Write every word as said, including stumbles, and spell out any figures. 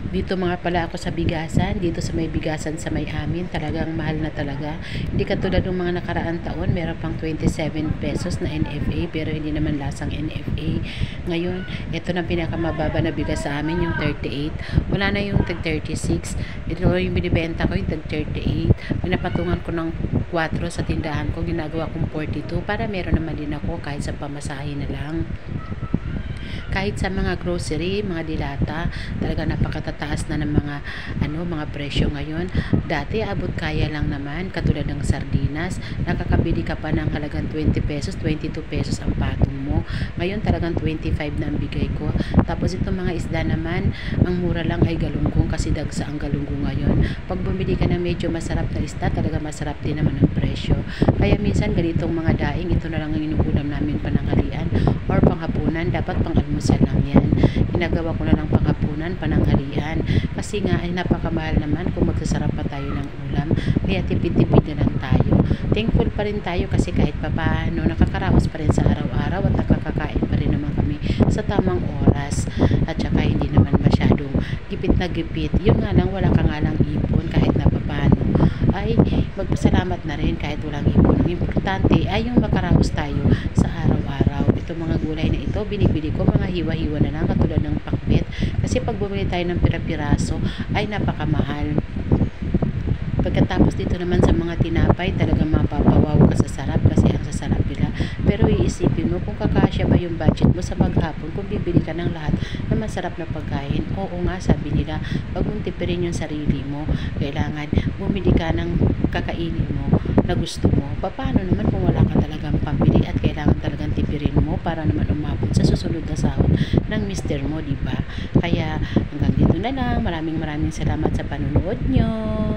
Dito mga pala ako sa bigasan, dito sa may bigasan sa may amin, talagang mahal na talaga. Hindi katulad ng mga nakaraang taon, meron pang twenty-seven pesos na N F A, pero hindi naman lasang N F A. Ngayon, ito na pinakamababa na bigas sa amin, yung thirty-eight. Wala na yung tag thirty-six. Ito yung binibenta ko, yung tag thirty-eight. Pinapatungan ko ng four sa tindahan ko, ginagawa kong forty-two para meron naman din ako kahit sa pamasahe na lang. Kahit sa mga grocery, mga dilata, talaga napakatataas na ng mga ano, mga presyo ngayon. Dati abot kaya lang naman, katulad ng sardinas, nakakabili ka pa ng halagang twenty pesos, twenty-two pesos ang patong mo. Ngayon talagang twenty-five na ang bigay ko. Tapos itong mga isda naman, ang mura lang ay galunggong kasi dagsa ang galunggong ngayon. Pag bumili ka ng medyo masarap na isda, talaga masarap din naman ang presyo. Kaya minsan ganitong mga daing, ito na lang ang inuulam namin pananghalian or panghapunan, dapat pang almusal lang yan. Ginagawa ko na lang panghapunan, pananghalian. Kasi nga ay napakamahal naman kung magsasarap pa tayo ng ulam. Kaya tipid-tipid na lang tayo. Thankful pa rin tayo kasi kahit papaano nakakaraos pa rin sa araw-araw at nakakakain pa rin naman kami sa tamang oras. At saka hindi naman masyadong gipit na gipit. Yun nga lang, wala ka nga lang ipon kahit na papaano. Ay magpasalamat na rin kahit walang ipon. Ang importante ay yung makaraos tayo sa araw-araw. Itong mga gulay na ito, binibili ko mga hiwa-hiwa na lang katulad ng pakbet. Kasi pag bumili tayo ng pira-piraso ay napakamahal. Pagkatapos dito naman sa mga tinapay, talagang mapapawaw ka sa sarap kasi ang sasarap nila. Pero iisipin mo kung kakasya ba yung budget mo sa maghapon kung bibili ka ng lahat na masarap na pagkain. Oo nga, sabi nila, wag mong tipirin yung sarili mo. Kailangan bumili ka ng kakainin mo na gusto mo. Paano naman kung wala ka talagang pambili at kailangan talagang tipirin mo para naman umabot sa susunod na sahod ng mister mo, di ba? Kaya hanggang dito na lang. Maraming maraming salamat sa panonood nyo.